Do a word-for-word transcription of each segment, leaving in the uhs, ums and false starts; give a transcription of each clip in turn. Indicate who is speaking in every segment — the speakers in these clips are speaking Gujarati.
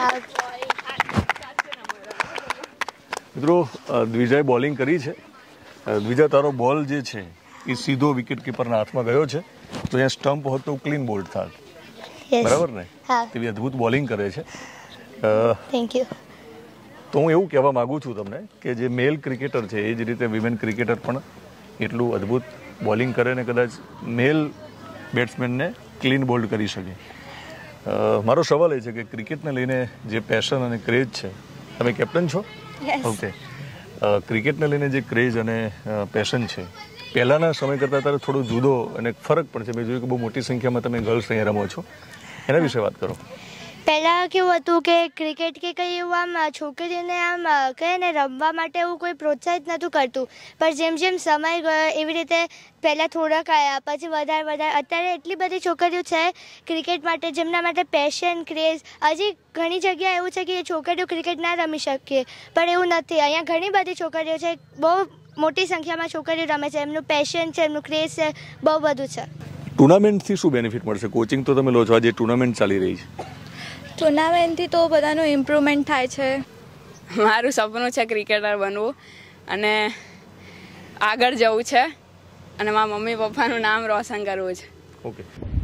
Speaker 1: મિત્રો દ્વિજાએ બોલિંગ કરી છે. દ્વિજા, તારો બોલ જે છે એ સીધો વિકેટ કીપરના હાથમાં ગયો છે, તો અહીંયા સ્ટમ્પ હોત તો ક્લીન બોલ્ડ થાત, બરાબર ને? તેવી અદ્ભુત બોલિંગ કરે છે.
Speaker 2: Thank you.
Speaker 1: તો હું એવું કહેવા માગું છું તમને કે જે મેલ ક્રિકેટર છે એ જ રીતે વિમેન ક્રિકેટર પણ એટલું અદ્ભુત બોલિંગ કરે ને કદાચ મેલ બેટ્સમેનને ક્લીન બોલ્ડ કરી શકે. મારો સવાલ એ છે કે ક્રિકેટને લઈને જે પેશન અને ક્રેઝ છે, તમે કેપ્ટન છો? ઓકે. ક્રિકેટને લઈને જે ક્રેઝ અને પેશન છે પહેલાંના સમય કરતાં અત્યારે થોડો જુદો અને ફરક પણ છે. મેં જોયું કે બહુ મોટી સંખ્યામાં તમે ગર્લ્સ અહીંયા રમો છો, એના વિશે વાત કરો.
Speaker 2: પહેલાં કેવું હતું કે ક્રિકેટ કે કંઈ એવું આમ છોકરીઓને આમ કહે ને રમવા માટે એવું કોઈ પ્રોત્સાહિત નહોતું કરતું, પણ જેમ જેમ સમય ગયો એવી રીતે પહેલાં થોડાક આવ્યા, પછી વધારે વધારે અત્યારે એટલી બધી છોકરીઓ છે ક્રિકેટ માટે જેમના માટે પેશન ક્રેઝ. હજી ઘણી જગ્યાએ એવું છે કે છોકરીઓ ક્રિકેટ ના રમી શકીએ, પણ એવું નથી. અહીંયા ઘણી બધી છોકરીઓ છે, બહુ મોટી સંખ્યામાં છોકરીઓ રમે છે, એમનું પેશન છે, એમનું ક્રેઝ છે, બહુ બધું છે.
Speaker 1: ટુર્નામેન્ટથી શું બેનિફિટ મળશે? કોચિંગ તો તમે લો છો, આજે ટુર્નામેન્ટ ચાલી રહી છે.
Speaker 3: ટુર્નામેન્ટથી તો બધાનું ઇમ્પ્રુવમેન્ટ થાય છે.
Speaker 4: મારું સપનું છે ક્રિકેટર બનવું અને આગળ જવું છે અને મારા મમ્મી પપ્પાનું નામ રોશન કરવું છે.
Speaker 1: ઓકે.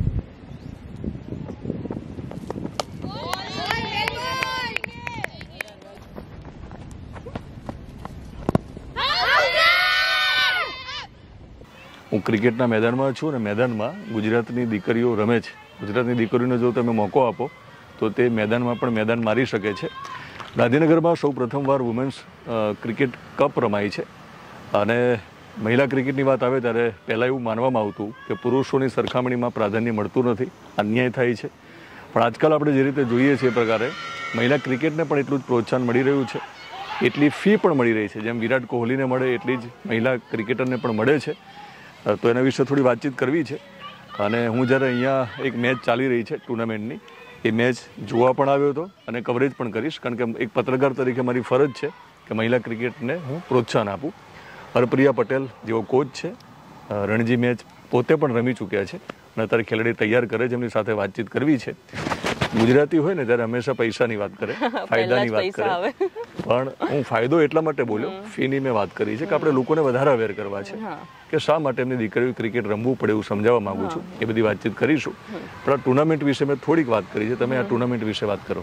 Speaker 1: હું ક્રિકેટના મેદાનમાં છું અને મેદાનમાં ગુજરાતની દીકરીઓ રમે છે. ગુજરાતની દીકરીઓને જો તમે મોકો આપો તો તે મેદાનમાં પણ મેદાન મારી શકે છે. ગાંધીનગરમાં સૌ પ્રથમવાર વુમેન્સ ક્રિકેટ કપ રમાય છે અને મહિલા ક્રિકેટની વાત આવે ત્યારે પહેલાં એવું માનવામાં આવતું કે પુરુષોની સરખામણીમાં પ્રાધાન્ય મળતું નથી, અન્યાય થાય છે. પણ આજકાલ આપણે જે રીતે જોઈએ છીએ એ પ્રકારે મહિલા ક્રિકેટને પણ એટલું જ પ્રોત્સાહન મળી રહ્યું છે, એટલી ફી પણ મળી રહી છે. જેમ વિરાટ કોહલીને મળે એટલી જ મહિલા ક્રિકેટરને પણ મળે છે. તો એના વિશે થોડી વાતચીત કરવી છે. અને હું જ્યારે અહીંયા એક મેચ ચાલી રહી છે ટુર્નામેન્ટની, એ મેચ જોવા પણ આવ્યો હતો અને કવરેજ પણ કરીશ, કારણ કે એક પત્રકાર તરીકે મારી ફરજ છે કે મહિલા ક્રિકેટને હું પ્રોત્સાહન આપું. હરપ્રિયા પટેલ જેવો કોચ છે, રણજી મેચ પોતે પણ રમી ચૂક્યા છે અને અત્યારે ખેલાડી તૈયાર કરે છે, એમની સાથે વાતચીત કરવી છે. ગુજરાતી હોય ને ત્યારે હંમેશા પૈસાની વાત કરે, ફાયદાની વાત કરે, પણ હું ફાયદો એટલા માટે બોલ્યો, ફીની મેં વાત કરી છે કે આપણે લોકોને વધારે અવેર કરવા છે કે શા માટે એમની દીકરીઓ ક્રિકેટ રમવું પડે એવું સમજાવવા માંગુ છું. એ બધી વાતચીત કરીશું. પણ આ ટુર્નામેન્ટ વિશે મેં થોડીક વાત કરી છે, તમે આ ટુર્નામેન્ટ વિશે વાત કરો.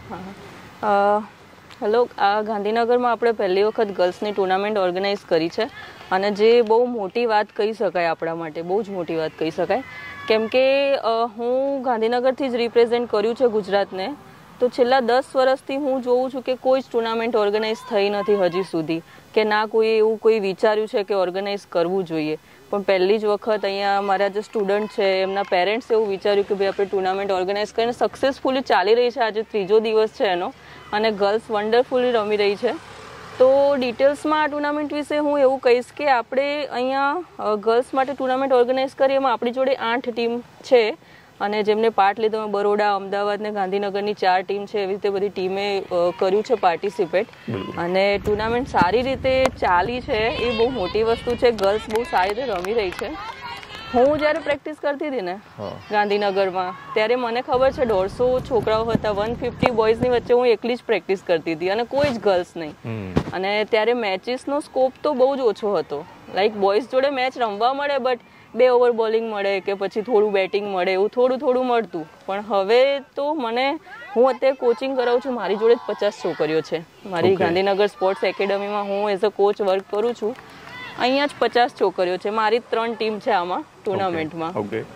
Speaker 5: હેલો, આ ગાંધીનગરમાં આપણે પહેલી વખત ગર્લ્સની ટુર્નામેન્ટ ઓર્ગેનાઇઝ કરી છે અને જે બહુ મોટી વાત કહી શકાય આપણા માટે, બહુ જ મોટી વાત કહી શકાય. કેમ કે હું ગાંધીનગરથી જ રિપ્રેઝેન્ટ કર્યું છે ગુજરાતને, તો છેલ્લા દસ વર્ષથી હું જોઉં છું કે કોઈ જ ટુર્નામેન્ટ ઓર્ગેનાઇઝ થઈ નથી હજી સુધી, કે ના કોઈ એવું કોઈ વિચાર્યું છે કે ઓર્ગેનાઇઝ કરવું જોઈએ. પણ પહેલી જ વખત અહીંયા મારા જે સ્ટુડન્ટ છે એમના પેરેન્ટ્સે એવું વિચાર્યું કે ભાઈ આપણે ટુર્નામેન્ટ ઓર્ગેનાઇઝ કરીને સક્સેસફુલી ચાલી રહી છે. આજે ત્રીજો દિવસ છે એનો અને ગર્લ્સ વન્ડરફુલી રમી રહી છે. તો ડિટેલ્સમાં આ ટુર્નામેન્ટ વિશે હું એવું કહીશ કે આપણે અહીંયા ગર્લ્સ માટે ટુર્નામેન્ટ ઓર્ગેનાઇઝ કરીએ, એમાં આપણી જોડે આઠ ટીમ છે અને જેમને પાર્ટ લીધો બરોડા, અમદાવાદ ને ગાંધીનગરની ચાર ટીમ છે. એવી રીતે બધી ટીમે કર્યું છે પાર્ટિસિપેટ અને ટુર્નામેન્ટ સારી રીતે ચાલી છે. એ બહુ મોટી વસ્તુ છે. ગર્લ્સ બહુ સારી રીતે રમી રહી છે. હું જ્યારે પ્રેક્ટિસ કરતી હતી ને ગાંધીનગરમાં, ત્યારે મને ખબર છે દોઢસો છોકરાઓ હતા, વન ફિફ્ટી બોયઝની વચ્ચે હું એકલી જ પ્રેક્ટિસ કરતી હતી અને કોઈ જ ગર્લ્સ નહીં. અને ત્યારે મેચીસનો સ્કોપ તો બહુ જ ઓછો હતો. લાઈક બોયઝ જોડે મેચ રમવા મળે બટ બે ઓવર બોલિંગ મળે કે પછી થોડું બેટિંગ મળે, એવું થોડું થોડું મળતું. પણ હવે તો મને, હું અત્યારે કોચિંગ કરાવું છું, મારી જોડે જ પચાસ છોકરીઓ છે. મારી ગાંધીનગર સ્પોર્ટ્સ એકેડમીમાં હું એઝ અ કોચ વર્ક કરું છું. અહીંયા જ પચાસ છોકરીઓ છે. મારી ત્રણ ટીમ છે આમાં ટુર્નામેન્ટમાં.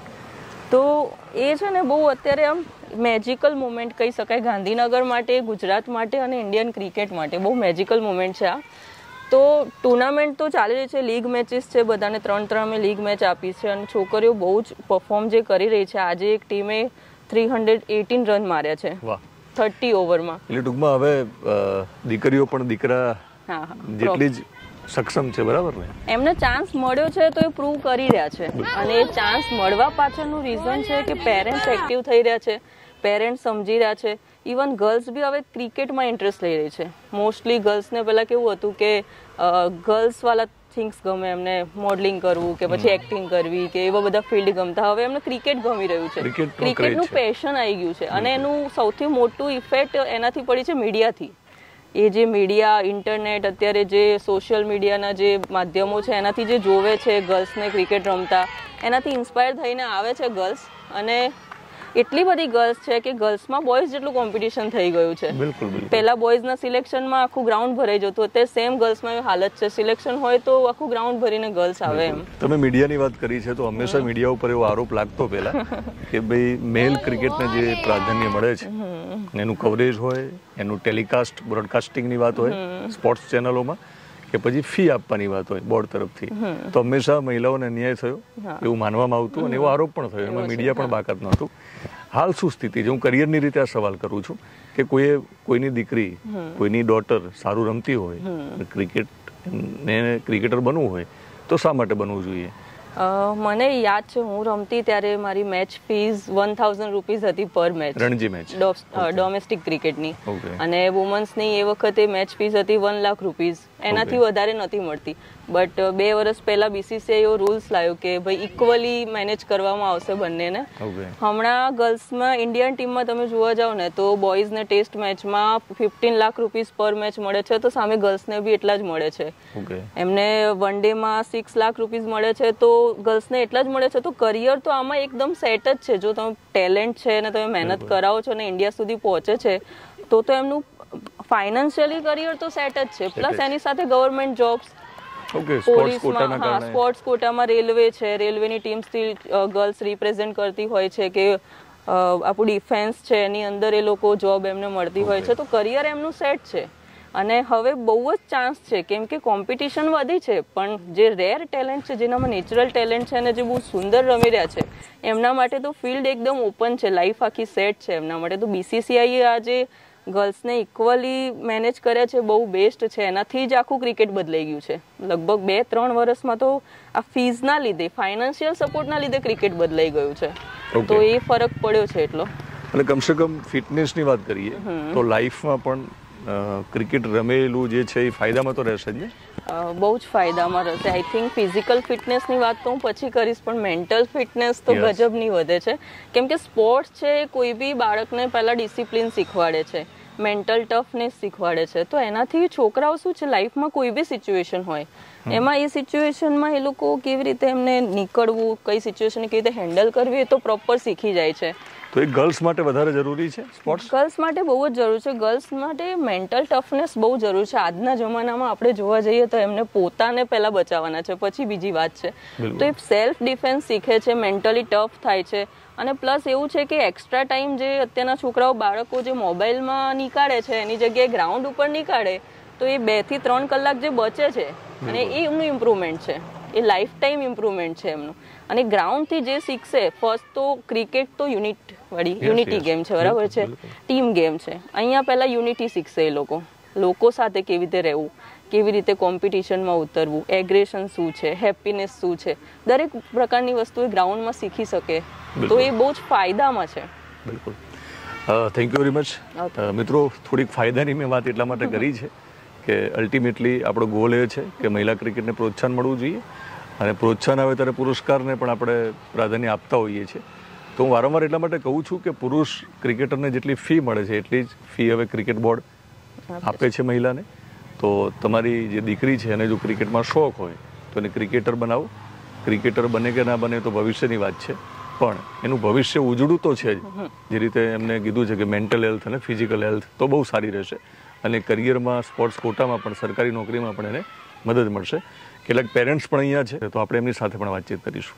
Speaker 5: તો એ છે ને બહુ અત્યારે આમ મેજિકલ મુમેન્ટ કહી શકાય ગાંધીનગર માટે, ગુજરાત માટે અને ઇન્ડિયન ક્રિકેટ માટે. બહુ મેજિકલ મુમેન્ટ છે આ. તો ટુર્નામેન્ટ તો ચાલી રહી છે, લીગ મેચીસ છે, બધાને ત્રણ ત્રણ અમે લીગ મેચ આપી છે અને છોકરીઓ બહુ જ પરફોર્મ જે કરી રહી છે. આજે એક ટીમે થ્રી હંડ્રેડ એટીન રન માર્યા છે થર્ટી ઓવરમાં. એટલે
Speaker 1: ટૂંકમાં હવે દીકરીઓ પણ દીકરા જેટલી જ સક્ષમ છે, બરાબર ને?
Speaker 5: એમને ચાન્સ મળ્યો છે તો એ પ્રૂવ કરી રહ્યા છે અને એ ચાન્સ મળવા પાછળનું રીઝન છે કે પેરેન્ટ્સ એક્ટિવ થઈ રહ્યા છે, પેરેન્ટ્સ સમજી રહ્યા છે. ઇવન ગર્લ્સ બી હવે ક્રિકેટમાં ઇન્ટરેસ્ટ લઈ રહી છે. મોસ્ટલી ગર્લ્સને પહેલાં કેવું હતું કે ગર્લ્સવાળા થિંગ્સ ગમે, એમને મોડલિંગ કરવું કે પછી એક્ટિંગ કરવી કે એવા બધા ફિલ્ડ ગમતા. હવે એમને ક્રિકેટ ગમી રહ્યું છે, ક્રિકેટનું પેશન આવી ગયું છે. અને એનું સૌથી મોટું ઇફેક્ટ એનાથી પડી છે મીડિયાથી. એ જે મીડિયા, ઇન્ટરનેટ, અત્યારે જે સોશિયલ મીડિયાના જે માધ્યમો છે એનાથી જે જોવે છે ગર્લ્સને ક્રિકેટ રમતા, એનાથી ઇન્સ્પાયર થઈને આવે છે ગર્લ્સ. અને એટલી બધી ગર્લ્સ છે કે ગર્લ્સમાં બોયઝ જેટલું કોમ્પિટિશન થઈ ગયું છે. પહેલા બોયઝના સિલેક્શનમાં આખું ગ્રાઉન્ડ ભરાઈ જતું, અત્યારે સેમ ગર્લ્સમાં એવી હાલત છે. સિલેક્શન હોય તો આખું ગ્રાઉન્ડ ભરીને ગર્લ્સ આવે. એમ
Speaker 1: તમે મીડિયાની વાત કરી છે તો હંમેશા મીડિયા ઉપર એવો આરોપ લાગતો પહેલા કે ભાઈ મેલ ક્રિકેટને જે પ્રાધાન્ય મળે છે, એનું કવરેજ હોય, એનું ટેલિકાસ્ટ, બ્રોડકાસ્ટિંગની વાત હોય સ્પોર્ટ્સ ચેનલોમાં, કે પછી ફી આપવાની વાત હોય બોર્ડ તરફથી, તો હંમેશા મહિલાઓને અન્યાય થયો એવું માનવામાં આવતું અને એવો આરોપ પણ થયો. એમાં મીડિયા પણ બાકાત નહોતું. હાલ શું સ્થિતિ છે? હું કરિયરની રીતે આ સવાલ કરું છું કે કોઈએ કોઈની દીકરી, કોઈની ડોટર સારું રમતી હોય, ક્રિકેટ ને ક્રિકેટર બનવું હોય તો શા માટે બનવું જોઈએ?
Speaker 5: મને યાદ છે હું રમતી ત્યારે મારી match fees one thousand rupees હતી per match,
Speaker 1: Ranji match
Speaker 5: domestic ક્રિકેટની. અને વુમન્સની એ વખતે મેચ ફીસ હતી વન લાખ રૂપીઝ, એનાથી વધારે નથી મળતી. બટ બે વર્ષ પહેલા બીસીસીઆઈ એવો રૂલ્સ લાવ્યો કે ભાઈ ઇક્વલી મેનેજ કરવામાં આવશે બંનેને. હમણાં ગર્લ્સમાં ઇન્ડિયન ટીમમાં તમે જોવા જાઓ ને તો બોયઝને ટેસ્ટ મેચમાં fifteen lakh rupees per match મળે છે, તો સામે ગર્લ્સને બી એટલા જ મળે છે. એમને વન ડેમાં સિક્સ લાખ રૂપીઝ મળે છે, તો ગર્લ્સને એટલા જ મળે છે. તો કરિયર તો આમાં એકદમ સેટ જ છે. જો તમે ટેલેન્ટ છે ને તમે મહેનત કરાવો છો ને ઇન્ડિયા સુધી પહોંચે છે તો તો એમનું ફાઇનાન્શિયલી કરિયર તો સેટ જ છે. પ્લસ એની સાથે ગવર્મેન્ટ જોબ્સ, પોલીસમાં, હા સ્પોર્ટ્સ કોટામાં રેલવે છે, રેલવેની ટીમ્સથી ગર્લ્સ રિપ્રેઝેન્ટ કરતી હોય છે, કે આપણું ડિફેન્સ છે એની અંદર એ લોકો જોબ એમને મળતી હોય છે. તો કરિયર એમનું સેટ છે. અને હવે બહુ જ ચાન્સ છે, કેમ કે કોમ્પિટિશન વધી છે, પણ જે રેર ટેલેન્ટ છે, જેનામાં નેચરલ ટેલેન્ટ છે અને જે બહુ સુંદર રમી રહ્યા છે, એમના માટે તો ફિલ્ડ એકદમ ઓપન છે, લાઈફ આખી સેટ છે એમના માટે. તો બીસીસીઆઈએ આજે ગર્લ્સને ઇક્વલી મેનેજ કર્યા છે, બહુ બેસ્ટ છે. એનાથી જ આખું ક્રિકેટ બદલાઈ ગયું છે. લગભગ બે ત્રણ વર્ષમાં તો આ ફીઝના લીધે, ફાઇનાન્શિયલ સપોર્ટના લીધે ક્રિકેટ બદલાઈ ગયું છે. તો એ ફરક પડ્યો છે એટલો.
Speaker 1: અને કમસે કમ ફિટનેસની વાત કરીએ તો લાઈફમાં પણ ક્રિકેટ રમેલું જે છે એ ફાયદામાં તો રહેશે જ ને?
Speaker 5: બહુ જ ફાયદામાં રહેશે. આઈ થિંક ફિઝિકલ ફિટનેસની વાત તો હું પછી કરીશ, પણ મેન્ટલ ફિટનેસ તો ગજબની વધે છે. કેમ કે સ્પોર્ટ્સ છે કોઈ બી બાળકને પહેલા ડિસિપ્લિન શીખવાડે છે, મેન્ટલ ટફનેસ શીખવાડે છે. તો એનાથી છોકરાઓ શું છે, લાઈફમાં કોઈ બી સિચ્યુએશન હોય એમાં એ સિચ્યુએશનમાં એ લોકો કેવી રીતે એમને નીકળવું, કઈ સિચ્યુએશનને કેવી રીતે હેન્ડલ કરવી, એ તો પ્રોપર શીખી જાય છે.
Speaker 1: તો એ ગર્લ્સ માટે વધારે જરૂરી છે સ્પોર્ટ્સ?
Speaker 5: ગર્લ્સ માટે બહુ જ જરૂરી છે. ગર્લ્સ માટે મેન્ટલ ટફનેસ બહુ જરૂરી છે. આજના જમાનામાં આપણે જોવા જઈએ તો એમને પોતાને પહેલા બચાવવાના છે, પછી બીજી વાત છે. તો એ સેલ્ફ ડિફેન્સ શીખે છે, મેન્ટલી ટફ થાય છે. અને પ્લસ એવું છે કે એક્સ્ટ્રા ટાઈમ જે અત્યારના છોકરાઓ, બાળકો જે મોબાઈલમાં નીકાળે છે એની જગ્યાએ ગ્રાઉન્ડ ઉપર નીકાળે, તો એ બે થી ત્રણ કલાક જે બચે છે અને એ એમનું ઇમ્પ્રુવમેન્ટ છે, એ લાઈફ ટાઈમ ઇમ્પ્રુવમેન્ટ છે એમનું. અને ગ્રાઉન્ડથી જે શીખશે, ફર્સ્ટ તો ક્રિકેટ તો યુનિટ વાળી યુનિટી ગેમ છે, બરાબર છે, ટીમ ગેમ છે. અહીંયા પહેલા યુનિટી શીખશે એ લોકો, લોકો સાથે કેવી રીતે રહેવું, કેવી રીતે કોમ્પિટિશનમાં ઉતરવું, એગ્રેશન શું છે, હેપીનેસ શું છે, દરેક પ્રકારની વસ્તુ એ ગ્રાઉન્ડમાં શીખી શકે. તો એ બહુ જ ફાયદામાં છે.
Speaker 1: બિલકુલ. Thank you very much. મિત્રો, થોડીક ફાયદાની મેં વાત એટલા માટે કરી છે કે અલ્ટિમેટલી આપણો ગોલ એ છે કે મહિલા ક્રિકેટને પ્રોત્સાહન મળવું જોઈએ, અને પ્રોત્સાહન આવે ત્યારે પુરસ્કારને પણ આપણે પ્રાધાન્ય આપતા હોઈએ છીએ. તો હું વારંવાર એટલા માટે કહું છું કે પુરુષ ક્રિકેટરને જેટલી ફી મળે છે એટલી જ ફી હવે ક્રિકેટ બોર્ડ આપે છે મહિલાને. તો તમારી જે દીકરી છે એને જો ક્રિકેટમાં શોખ હોય તો એને ક્રિકેટર બનાવો. ક્રિકેટર બને કે ના બને તો ભવિષ્યની વાત છે, પણ એનું ભવિષ્ય ઉજળું તો છે જ. જે રીતે એમને કીધું છે કે મેન્ટલ હેલ્થ અને ફિઝિકલ હેલ્થ તો બહુ સારી રહેશે, અને કરિયરમાં, સ્પોર્ટ્સ કોટામાં પણ, સરકારી નોકરીમાં પણ એને મદદ મળશે. કેટલાક પેરેન્ટ્સ પણ અહીંયા છે, તો આપણે એમની સાથે પણ વાતચીત કરીશું.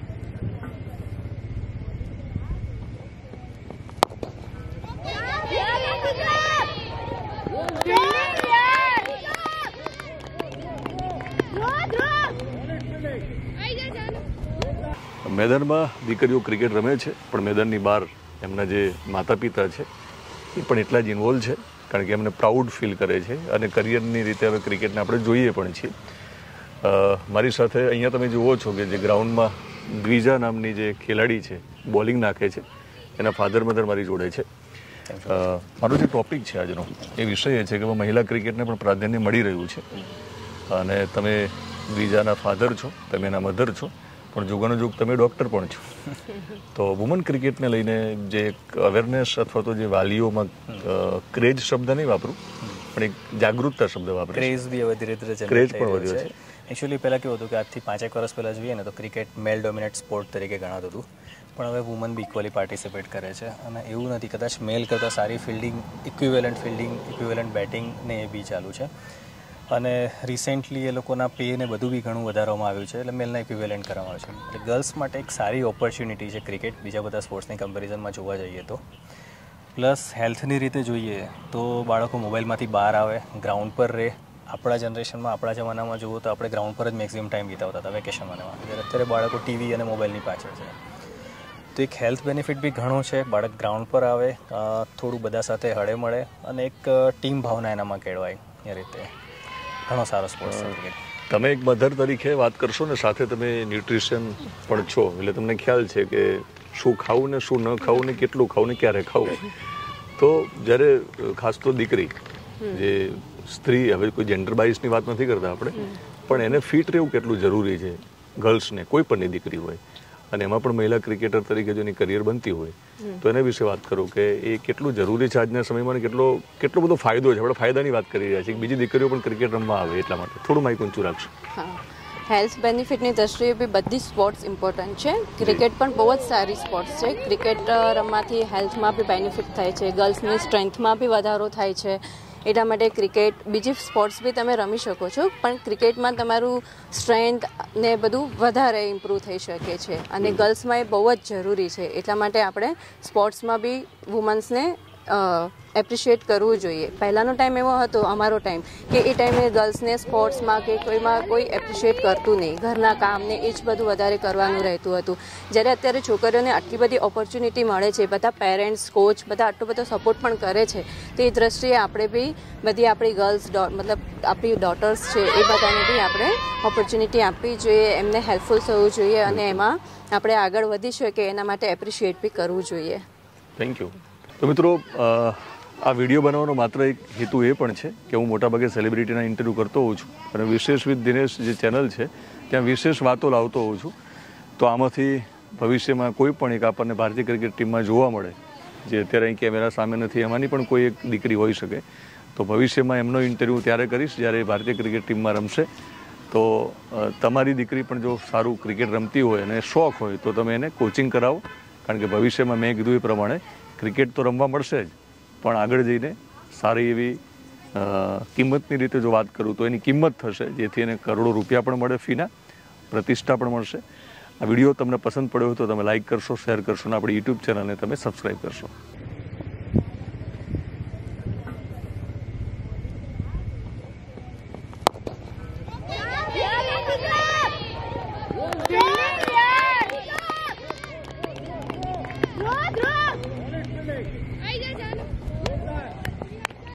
Speaker 1: મેદાનમાં દીકરીઓ ક્રિકેટ રમે છે, પણ મેદાનની બહાર એમના જે માતા પિતા છે એ પણ એટલા જ ઇન્વોલ્વ છે, કારણ કે એમને પ્રાઉડ ફીલ કરે છે અને કરિયરની રીતે હવે ક્રિકેટને આપણે જોઈએ પણ છીએ. મારી સાથે અહીંયા તમે જુઓ છો કે જે ગ્રાઉન્ડમાં દ્વિજા નામની જે ખેલાડી છે, બોલિંગ નાખે છે, એના ફાધર મધર મારી જોડે છે. મારો જે ટોપિક છે આજનો એ વિષય એ છે કે મહિલા ક્રિકેટને પણ પ્રાધાન્ય મળી રહ્યું છે, અને તમે દ્વિજાના ફાધર છો, તમે એના મધર છો, પણ જોગાનો જોગ તમે ડૉક્ટર પણ છો. તો વુમન ક્રિકેટને લઈને જે એક અવેરનેસ અથવા તો જે વાલીઓમાં ક્રેઝ શબ્દ નહીં વાપરું, પણ એક જાગૃતતા શબ્દ વાપરું.
Speaker 6: ક્રેઝ બી હવે ધીરે ધીરે
Speaker 1: ક્રેઝ પણ વધ્યો છે.
Speaker 6: એકચ્યુઅલી પહેલાં કેવું હતું કે આજથી પાંચેક વર્ષ પહેલાં જોઈએ ને તો ક્રિકેટ મેલ ડોમિનેટ સ્પોર્ટ તરીકે ગણાતું હતું, પણ હવે વુમન બી ઇક્વલી પાર્ટિસિપેટ કરે છે. અને એવું નથી, કદાચ મેલ કરતાં સારી fielding, equivalent fielding, equivalent batting ને એ બી ચાલુ છે. અને રિસેન્ટલી એ લોકોના પે ને બધું બી ઘણું વધારવામાં આવ્યું છે, એટલે મેલના ઇક્વિવેલન્ટ કરવામાં આવે છે. એટલે ગર્લ્સ માટે એક સારી ઓપોર્ચ્યુનિટી છે ક્રિકેટ, બીજા બધા સ્પોર્ટ્સની કમ્પેરિઝનમાં જોવા જઈએ તો. પ્લસ હેલ્થની રીતે જોઈએ તો બાળકો મોબાઈલમાંથી બહાર આવે, ગ્રાઉન્ડ પર રહે. આપણા જનરેશનમાં, આપણા જમાનામાં જુઓ તો આપણે ગ્રાઉન્ડ પર જ મેક્સિમમ ટાઈમ વિતાવતા હતા વેકેશનમાં. જ્યારે અત્યારે બાળકો ટીવી અને મોબાઈલની પાછળ છે. તો એક હેલ્થ બેનિફિટ બી ઘણો છે. બાળક ગ્રાઉન્ડ પર આવે, થોડું બધા સાથે હળે મળે અને એક ટીમ ભાવના એનામાં કેળવાય. એ રીતે ઘણો સારો સ્પોર્ટ્સ છે ક્રિકેટ.
Speaker 1: તમે એક મધર તરીકે વાત કરશો ને સાથે તમે ન્યુટ્રિશન પણ છો, એટલે તમને ખ્યાલ છે કે શું ખાવું ને શું ન ખાવું ને કેટલું ખાવું ને ક્યારે ખાવું. તો જ્યારે ખાસ તો દીકરી, જે સ્ત્રી, હવે કોઈ જેન્ડર બાઇસની વાત નથી કરતા આપણે, પણ એને ફિટ રહેવું કેટલું જરૂરી છે ગર્લ્સને, કોઈ પણની દીકરી હોય, અને એમાં પણ મહિલા ક્રિકેટર તરીકે જો એની કરિયર બનતી હોય તો એના વિશે વાત કરું કે એ કેટલું જરૂરી છે આજના સમયમાં, કેટલો કેટલો બધો ફાયદો છે. આપણે ફાયદાની વાત કરી રહ્યા છીએ, બીજી દીકરીઓ પણ ક્રિકેટ રમવા આવે એટલા માટે. થોડું માઇક ઊંચું રાખશો.
Speaker 7: હા, હેલ્થ બેનિફિટની દ્રષ્ટિએ બી બધી સ્પોર્ટ્સ ઇમ્પોર્ટન્ટ છે. ક્રિકેટ પણ બહુ જ સારી સ્પોર્ટ્સ છે. ક્રિકેટ રમવાથી હેલ્થમાં બી બેનિફિટ થાય છે, ગર્લ્સની સ્ટ્રેન્થમાં બી વધારો થાય છે. એટલા માટે ક્રિકેટ, બીજી સ્પોર્ટ્સ બી તમે રમી શકો છો, પણ ક્રિકેટમાં તમારું સ્ટ્રેન્થ ને બધું વધારે ઇમ્પ્રૂવ થઈ શકે છે. અને ગર્લ્સમાં એ બહુ જ જરૂરી છે. એટલા માટે આપણે સ્પોર્ટ્સમાં બી વુમન્સને એપ્રિશિએટ કરવું જોઈએ. પહેલાંનો ટાઈમ એવો હતો, અમારો ટાઈમ, કે એ ટાઈમે ગર્લ્સને સ્પોર્ટ્સમાં કે કોઈમાં કોઈ એપ્રિશિએટ કરતું નહીં. ઘરના કામને એ જ બધું વધારે કરવાનું રહેતું હતું. જ્યારે અત્યારે છોકરીઓને આટલી બધી ઓપોર્ચ્યુનિટી મળે છે, બધા પેરેન્ટ્સ, કોચ બધા આટલો બધો સપોર્ટ પણ કરે છે, તો એ દ્રષ્ટિએ આપણે બી બધી આપણી ગર્લ્સ, મતલબ આપણી ડોટર્સ છે, એ બધાને બી આપણે ઓપોર્ચ્યુનિટી આપવી જોઈએ, એમને હેલ્પફુલ થવું જોઈએ, અને એમાં આપણે આગળ વધી શકીએ એના માટે એપ્રિશિએટ બી કરવું જોઈએ.
Speaker 1: Thank you. તો મિત્રો, આ વિડીયો બનાવવાનો માત્ર એક હેતુ એ પણ છે કે હું મોટાભાગે સેલિબ્રિટીના ઇન્ટરવ્યૂ કરતો હોઉં છું, અને વિશેષ વિથ દિનેશ જે ચેનલ છે ત્યાં વિશેષ વાતો લાવતો હોઉં છું. તો આમાંથી ભવિષ્યમાં કોઈ પણ એક આપણને ભારતીય ક્રિકેટ ટીમમાં જોવા મળે, જે અત્યારે અહીં કેમેરા સામે નથી, એમાંની પણ કોઈ એક દીકરી હોઈ શકે, તો ભવિષ્યમાં એમનો ઇન્ટરવ્યૂ ત્યારે કરીશ જ્યારે ભારતીય ક્રિકેટ ટીમમાં રમશે. તો તમારી દીકરી પણ જો સારું ક્રિકેટ રમતી હોય અને શોખ હોય તો તમે એને કોચિંગ કરાવો, કારણ કે ભવિષ્યમાં મેં કીધું એ પ્રમાણે ક્રિકેટ તો રમવા મળશે જ, પણ આગળ જઈને સારી એવી કિંમતની રીતે જો વાત કરું તો એની કિંમત થશે, જેથી એને કરોડો રૂપિયા પણ મળે, ફીના પ્રતિષ્ઠા પણ મળશે. આ વિડીયો તમને પસંદ પડ્યો હોય તો તમે લાઇક કરશો, શેર કરશો, અને આપણી યુટ્યુબ ચેનલને તમે સબસ્ક્રાઈબ કરશો.
Speaker 2: Go, go!